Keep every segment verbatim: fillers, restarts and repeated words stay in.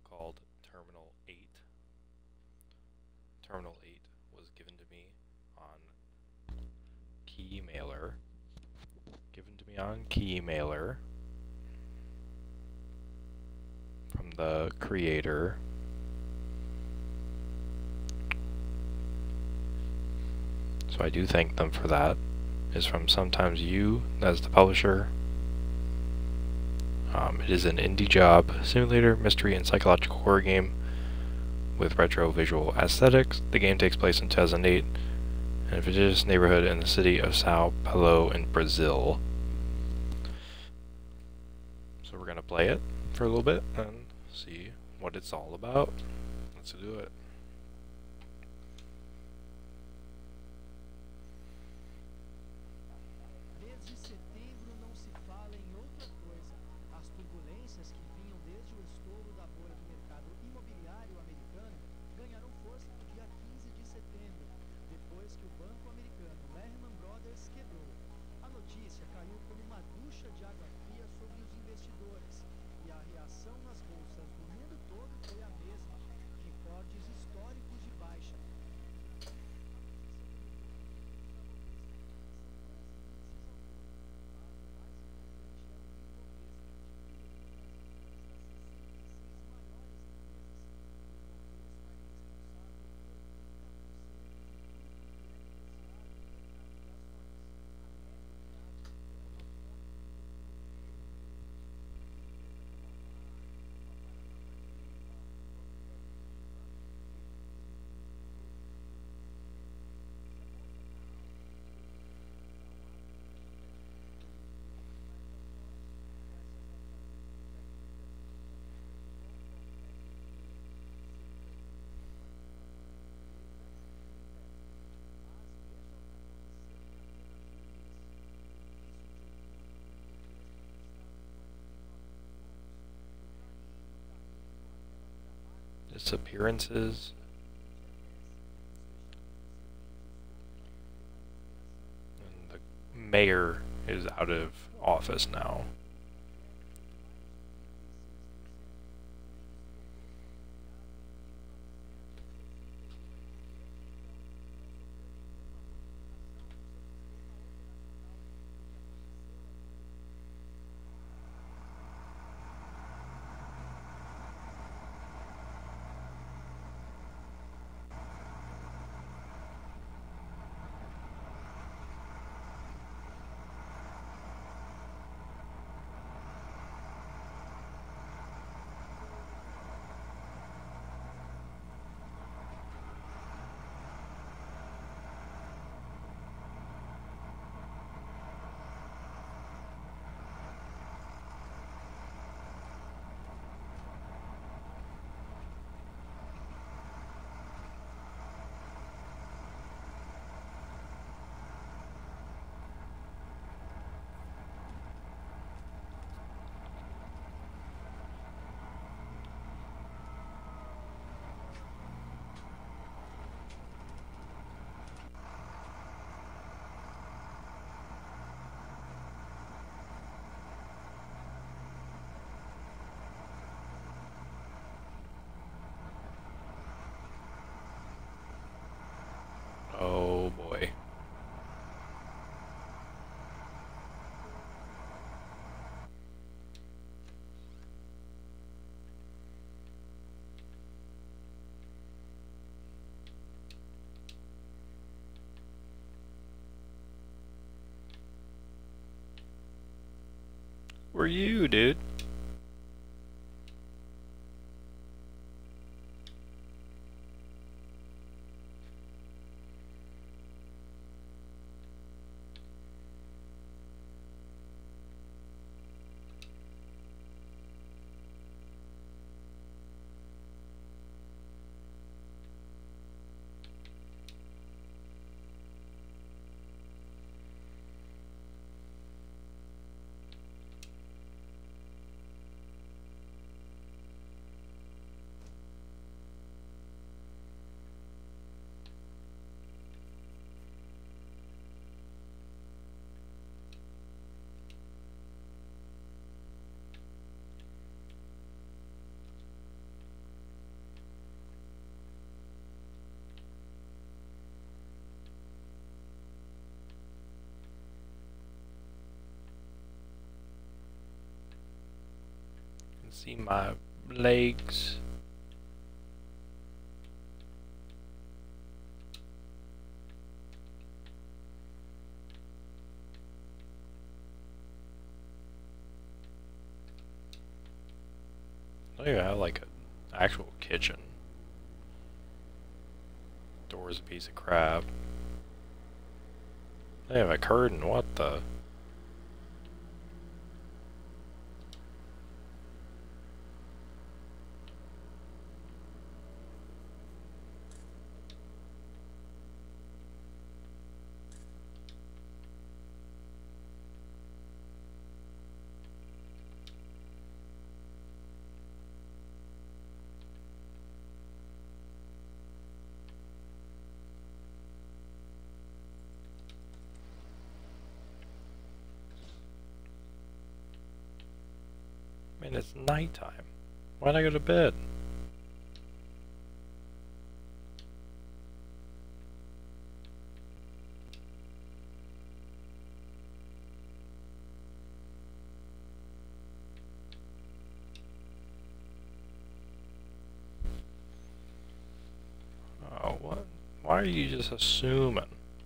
called Terminal eight. Terminal eight was given to me on Keymailer. Given to me on Keymailer from the creator. So I do thank them for that. It's from Sometimes You, that's the publisher. Um, it is an indie job, simulator, mystery, and psychological horror game with retro visual aesthetics. The game takes place in two thousand eight in a fictitious neighborhood in the city of Sao Paulo in Brazil. So we're going to play it for a little bit and see what it's all about. Let's do it. Desde setembro não se fala em outra coisa. As turbulências que vinham desde o estouro da bolha do mercado imobiliário americano ganharam força no dia quinze de setembro, depois que o banco americano Lehman Brothers quebrou. A notícia caiu como uma ducha de água fria sobre os investidores, e a reação nas bolsas do mundo todo foi a mesma: recordes históricos de baixa. Disappearances. And the mayor is out of office now. Oh boy. Were you, dude? see my legs. I don't even have like an actual kitchen. Door's a piece of crap. They have a curtain, what the? Man, it's nighttime. Why'd I go to bed? Oh, what? Why are you just assuming?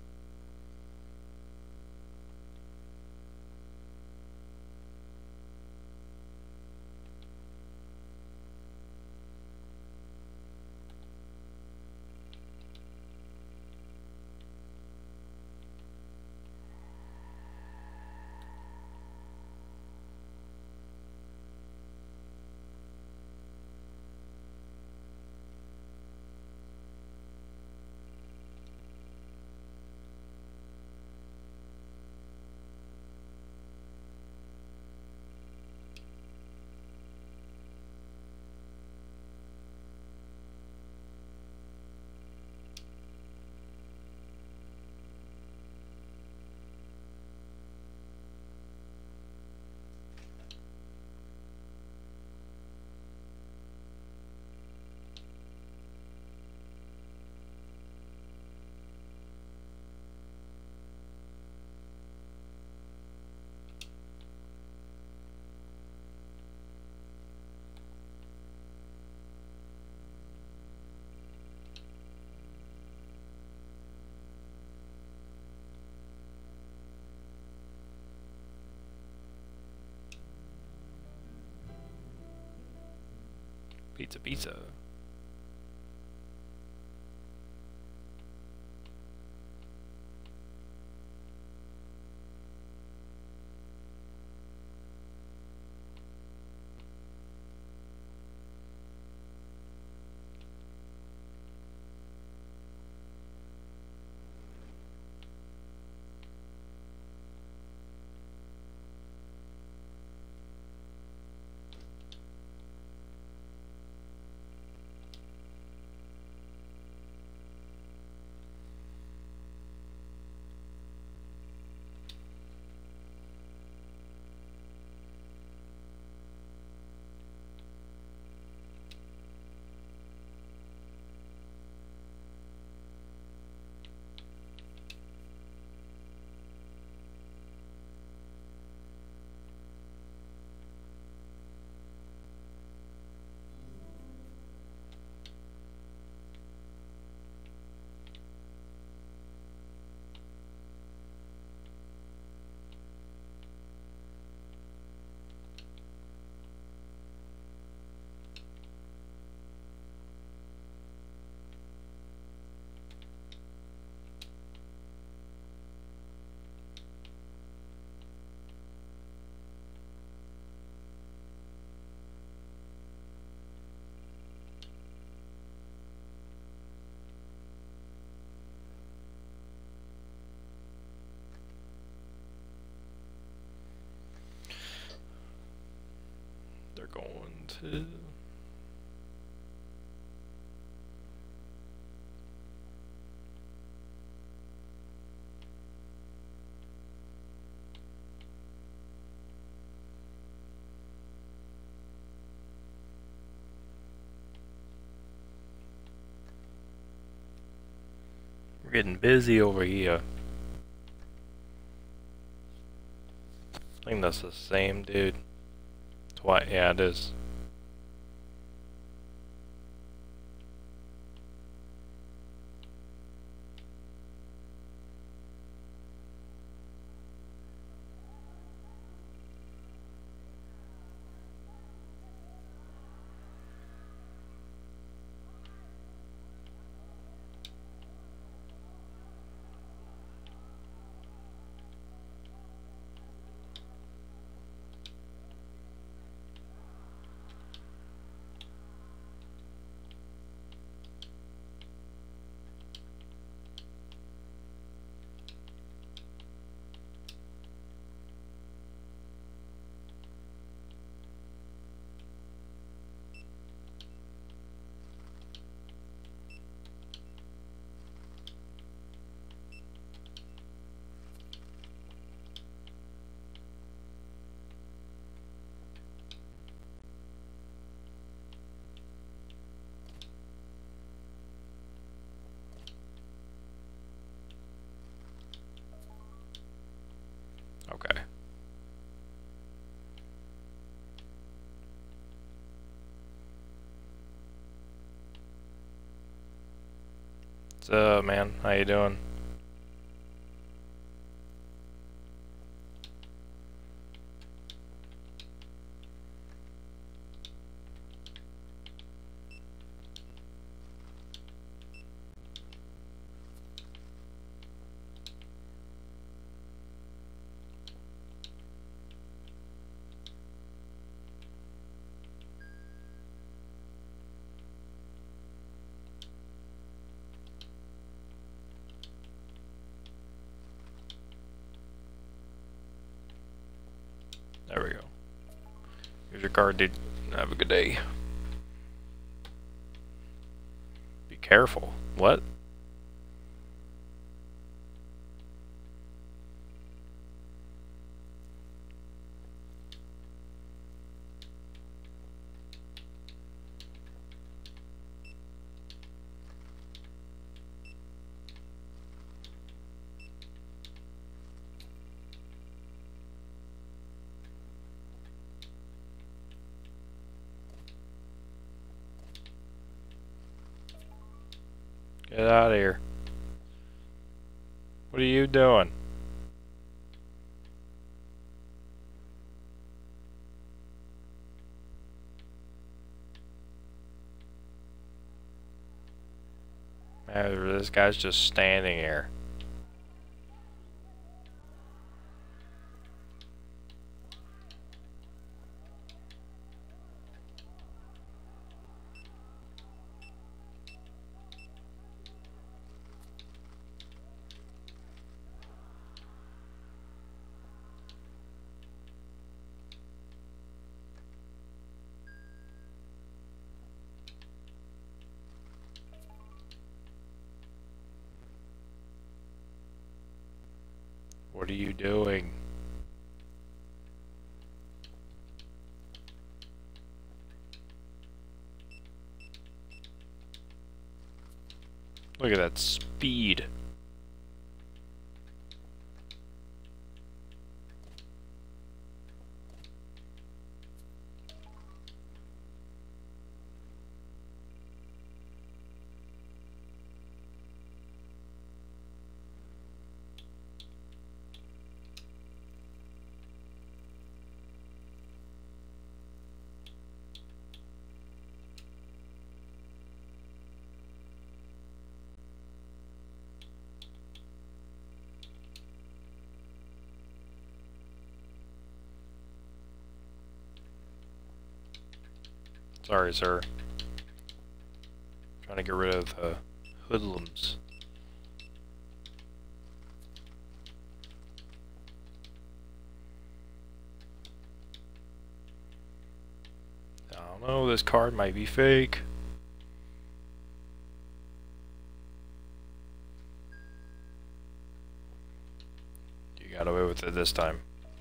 Pizza, pizza. They're going to... We're getting busy over here. I think that's the same dude. What? Yeah, it is. What's up, man? How you doing? There we go. Here's your card, dude. Have a good day. Be careful. What? Get out of here. What are you doing? Man, this guy's just standing here. What are you doing? Look at that speed. Sorry, sir. Trying to get rid of the hoodlums. I don't know, this card might be fake. You got away with it this time.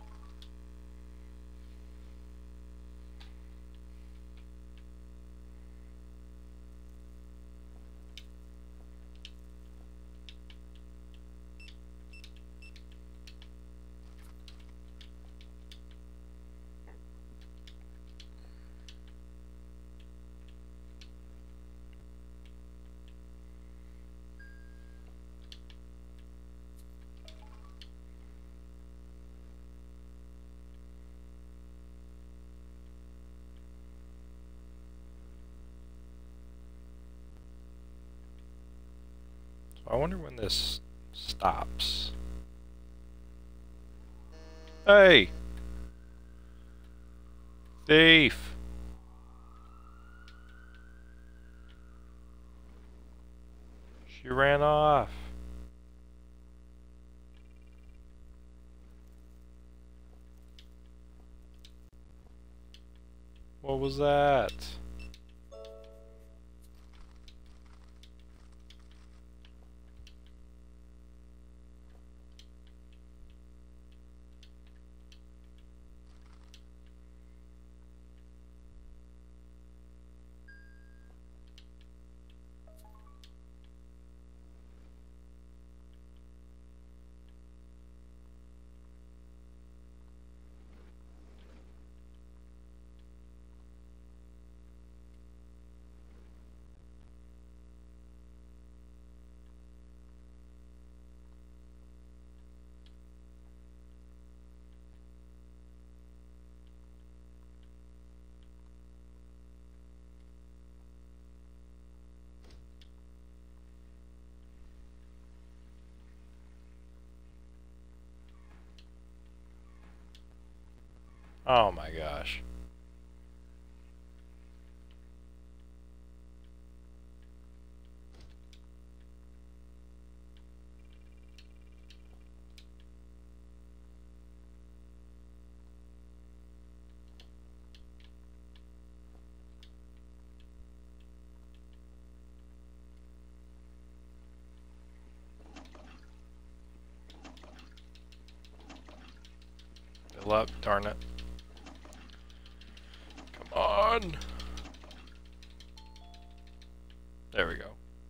I wonder when this stops. Hey! Thief! She ran off. What was that? Oh my gosh. Fill up, darn it. Come on! There we go.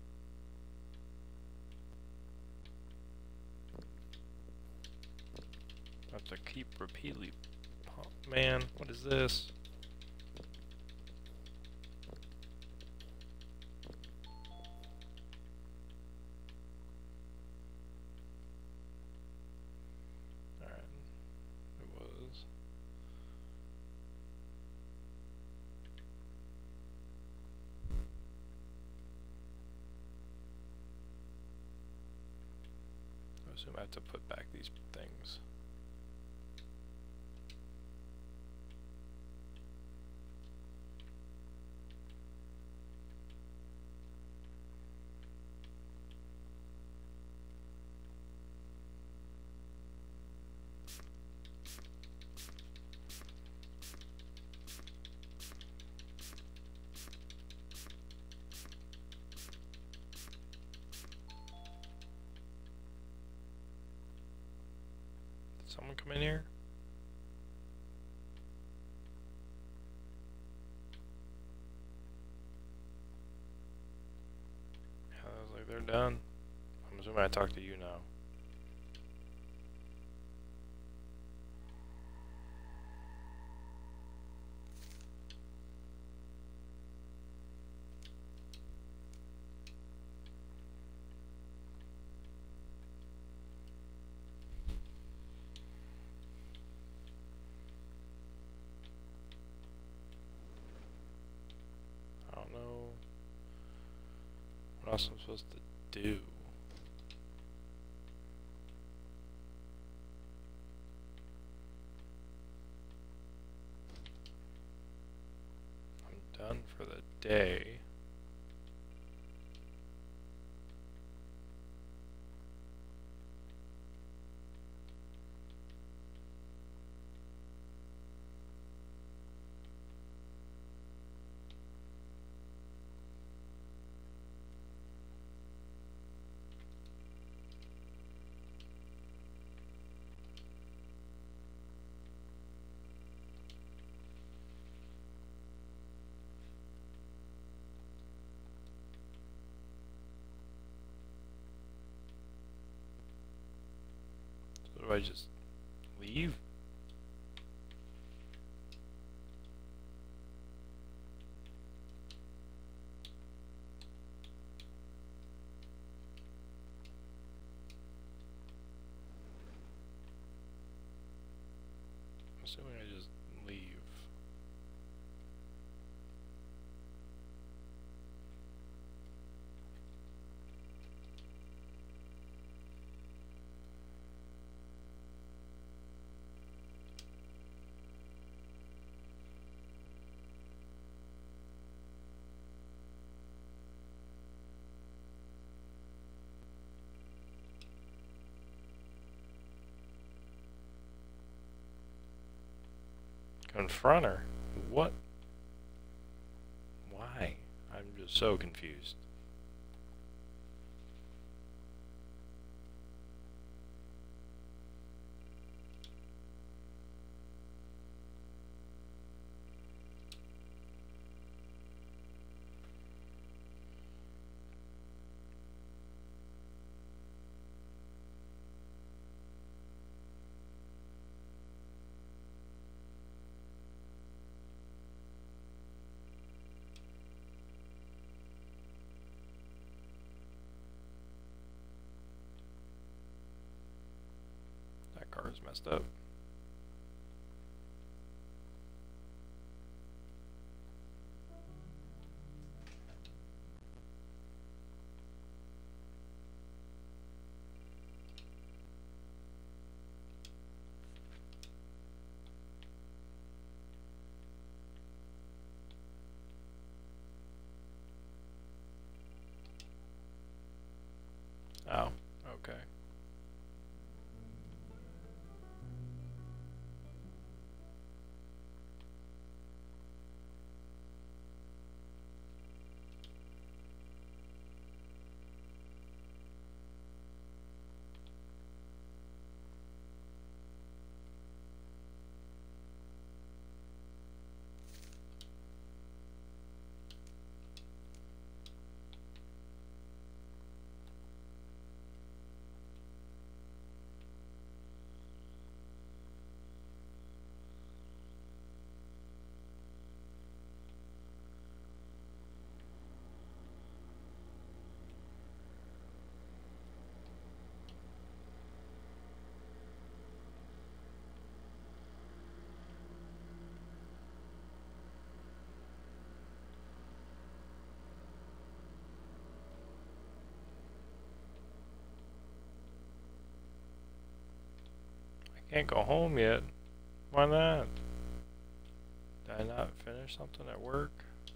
I have to keep repeatedly... Man, what is this? Alright. It was... I assume I have to put back these things. Did someone come in here? Yeah, I was like, they're done. I'm assuming I talk to you now. I don't know what else I'm supposed to do. I'm done for the day. So do I just leave? I'm assuming I just leave. Confront her? What? Why? I'm just so confused. That car is messed up. Okay. I can't go home yet. Why not? Did I not finish something at work?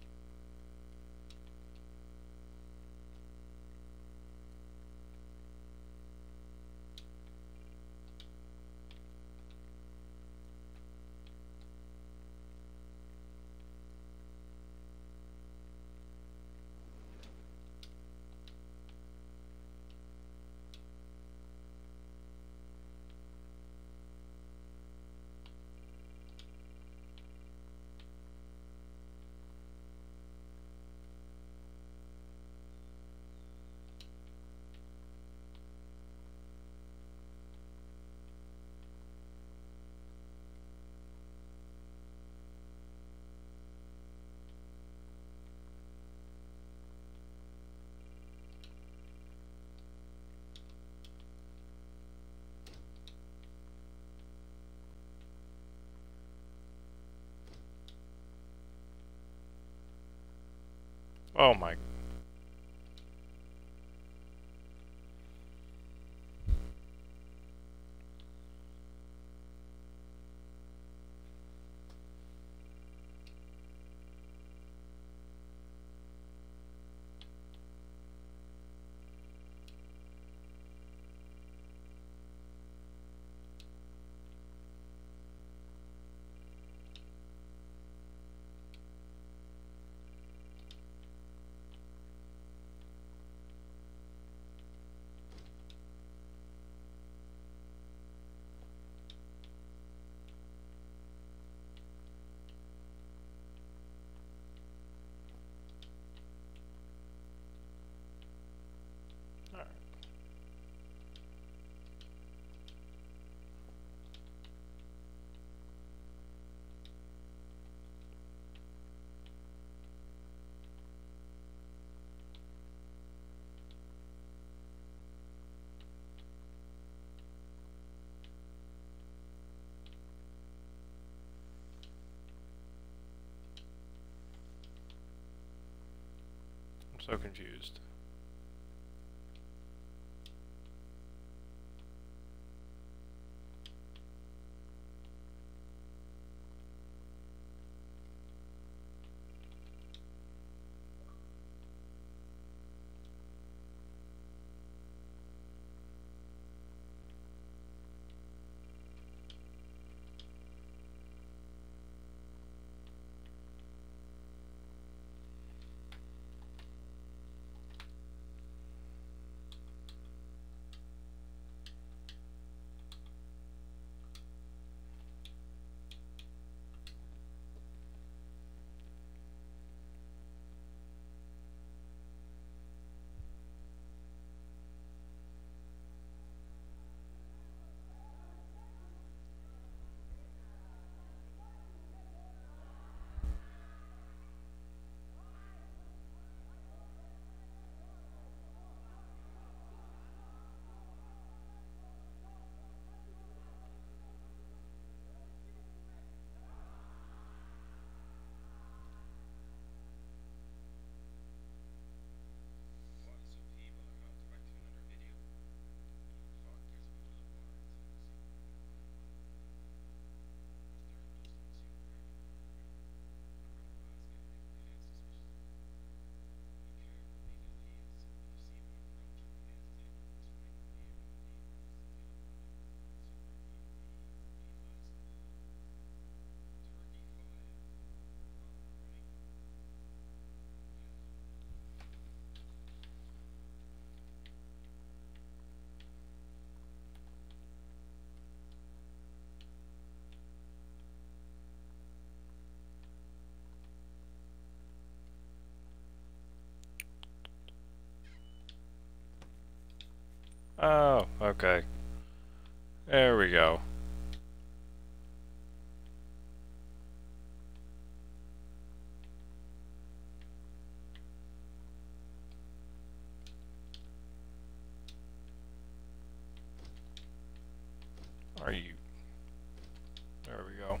Oh my. Alright. I'm so confused. Oh, okay. There we go. Are you... There we go.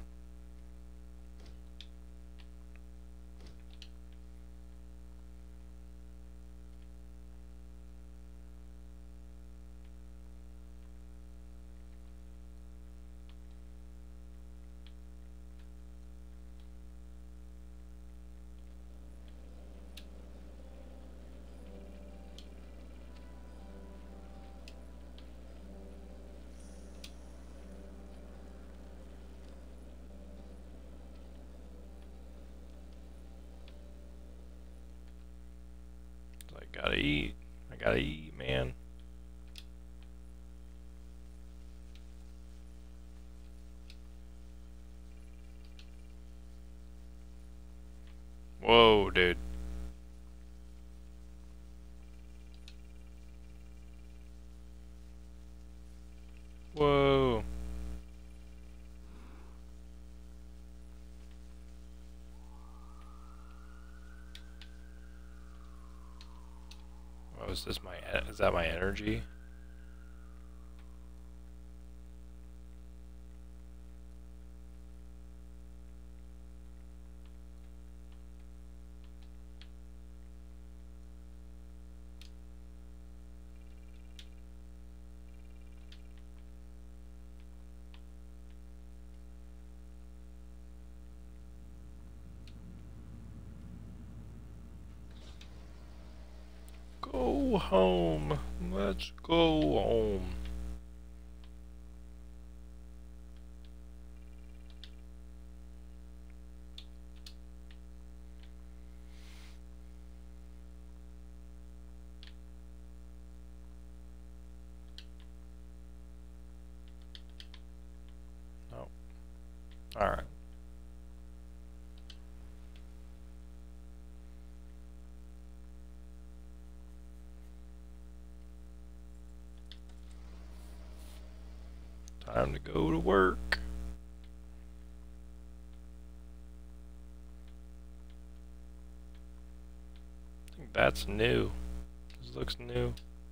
I gotta eat. I gotta eat, man. Whoa, dude. Whoa. Oh, is this my... e- Is that my energy? Go home. Let's go home. Oh. Alright. Time to go to work. I think that's new. This looks new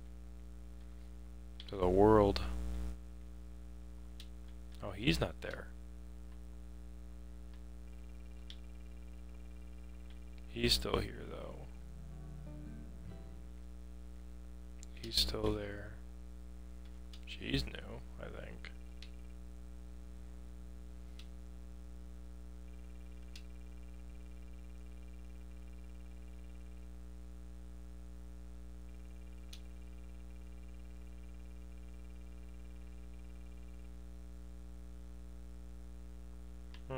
to the world. Oh, he's not there. He's still here, though. He's still there. She's new, I think. Hmm.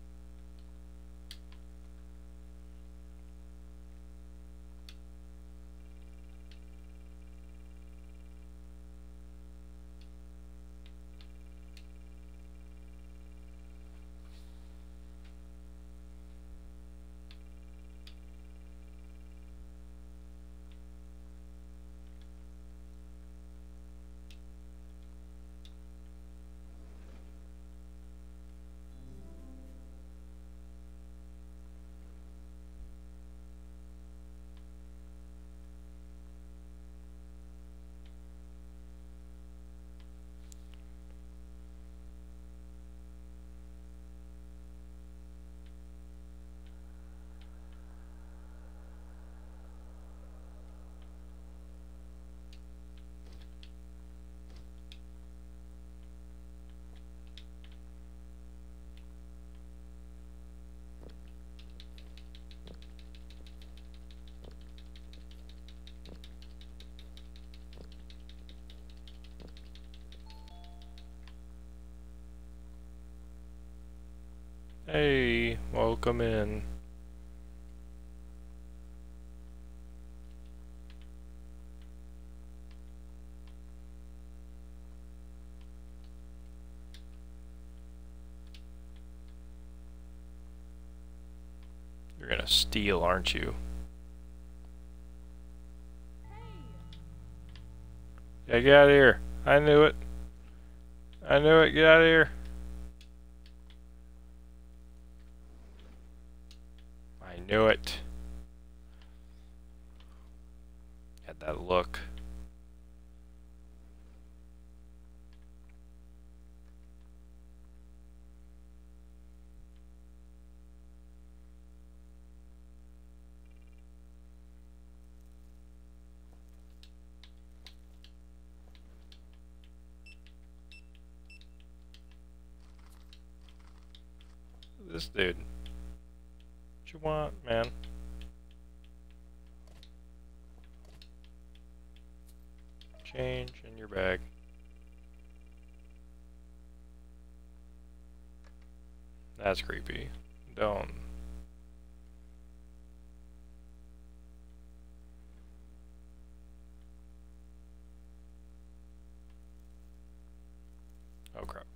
Hey, welcome in. You're gonna steal, aren't you? Hey, get out of here. I knew it. I knew it. Get out of here. I knew it. Had that look. This dude. What you want, man? Change in your bag. That's creepy. Don't. Oh crap.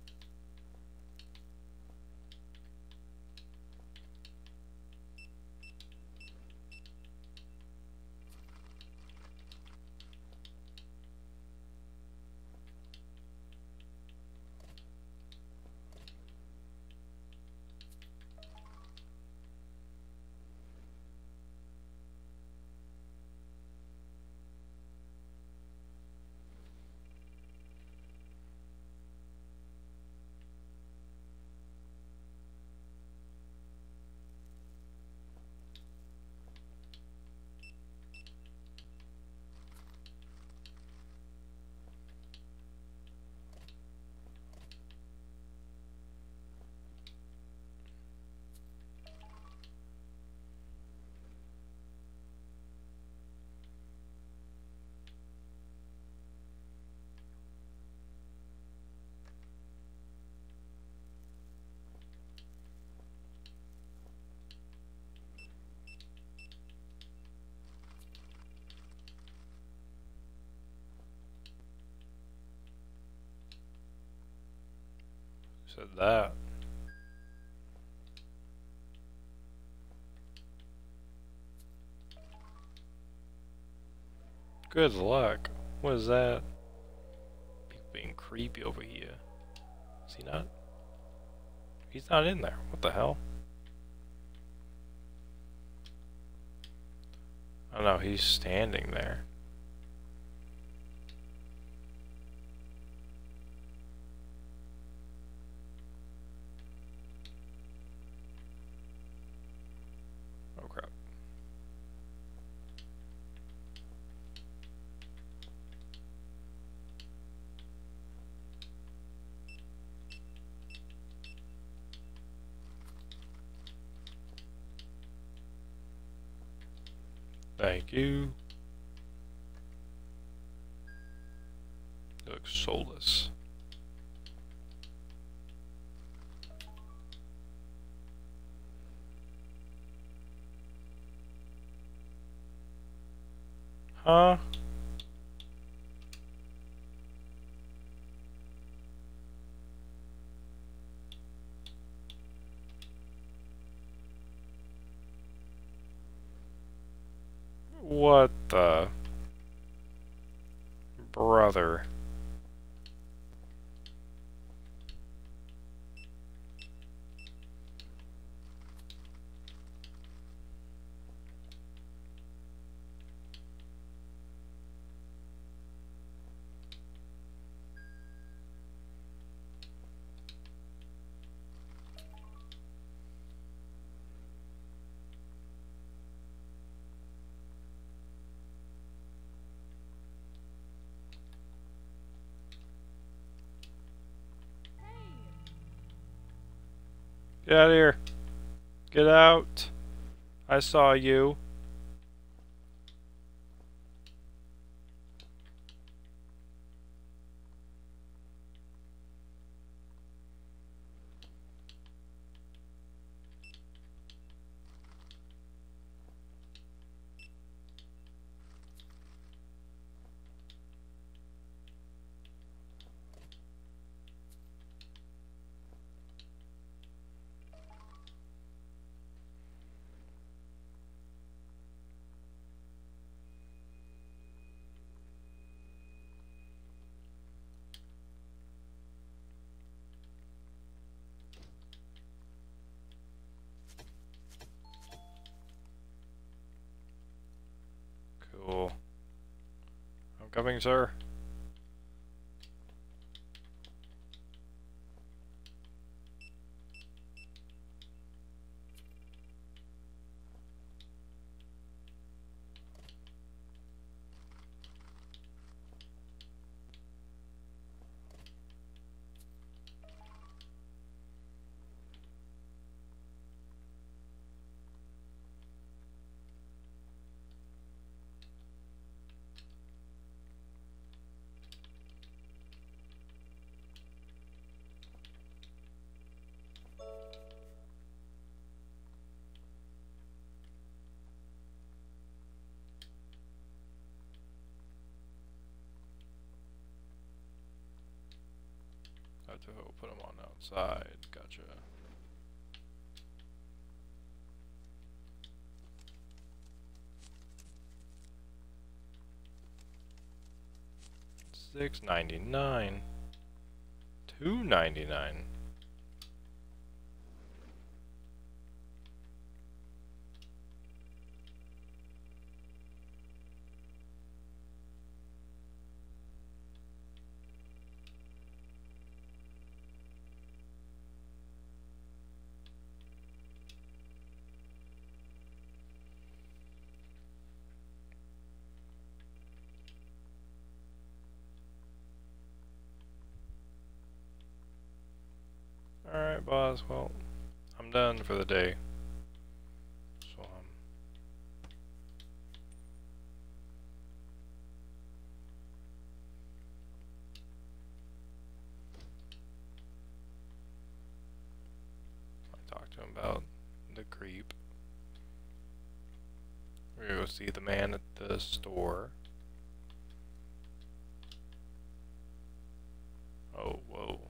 Said that. Good luck. What is that? People being creepy over here. Is he not? He's not in there. What the hell? Oh no, he's standing there. Oh crap. Thank you. You look soulless. Huh? What the? Brother. Get out of here. Get out. I saw you. I'm coming, sir. I have to put them on outside. Gotcha. Six ninety nine. Two ninety nine. Alright, boss, well, I'm done for the day. So, um... I talked to him about the creep. We're gonna go see the man at the store. Oh, whoa.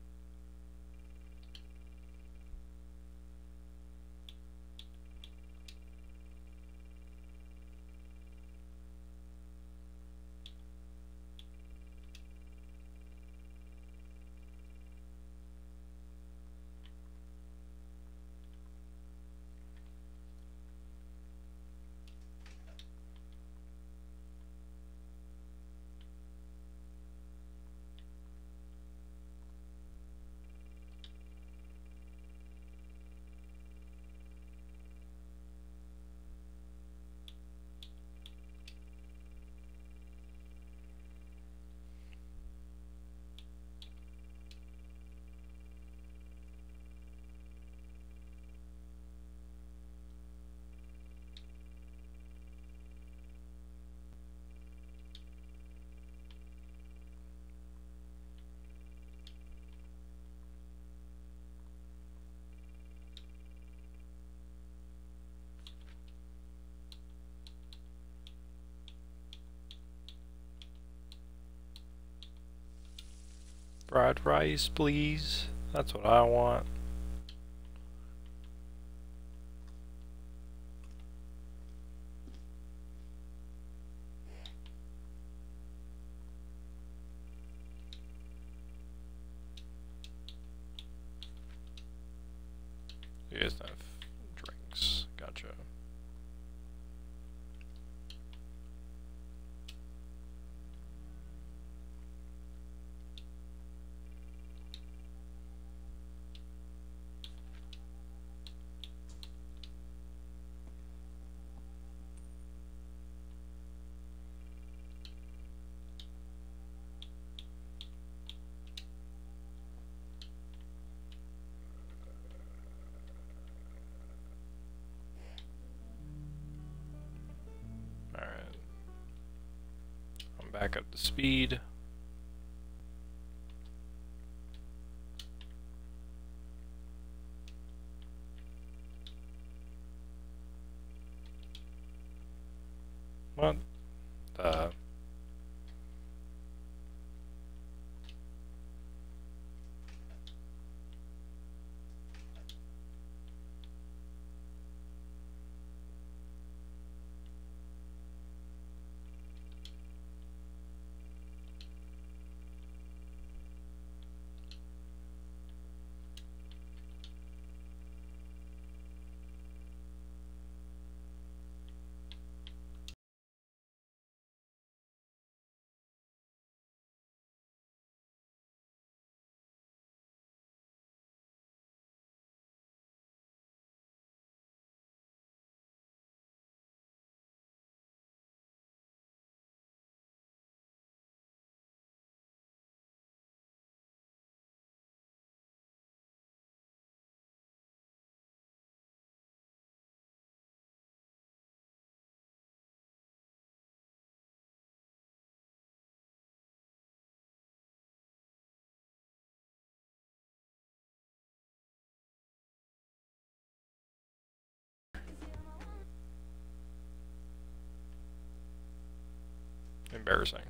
Fried rice, please. That's what I want. You guys don't have drinks. Gotcha. Alright. I'm back up to speed. What the... embarrassing.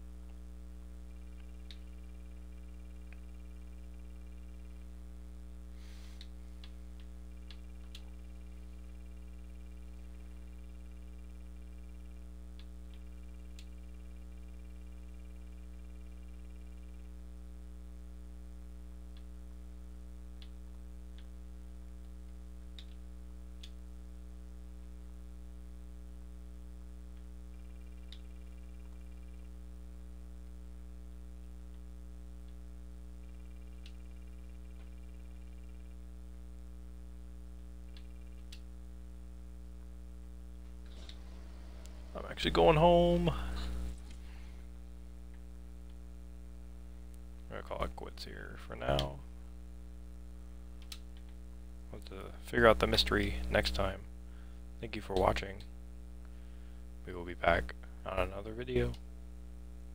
I'm actually going home. I'm gonna call it quits here for now. We'll have to figure out the mystery next time. Thank you for watching. We will be back on another video.